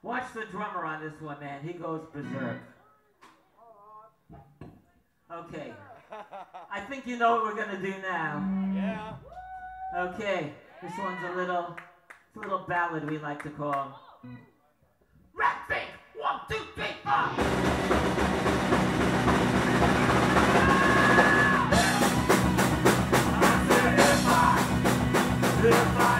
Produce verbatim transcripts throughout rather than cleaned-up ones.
Watch the drummer on this one, man. He goes berserk. Okay. I think you know what we're gonna do now. Yeah. Okay. This one's a little, it's a little ballad we like to call. Ratfink! One, two, three, four! If I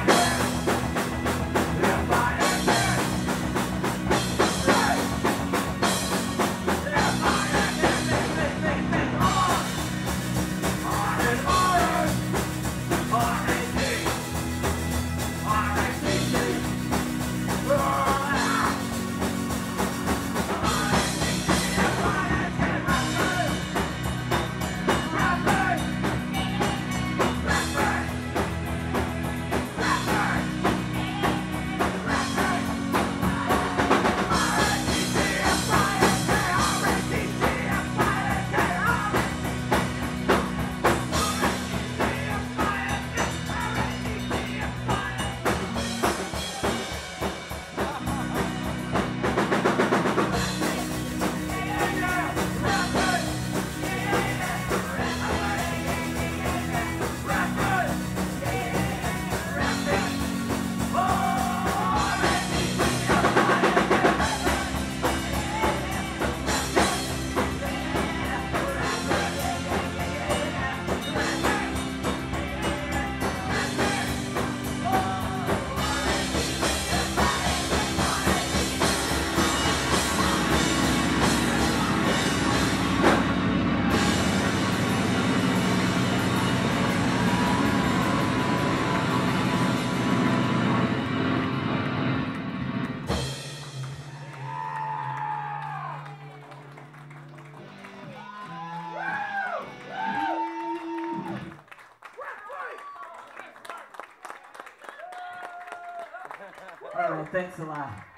All right, thanks a lot.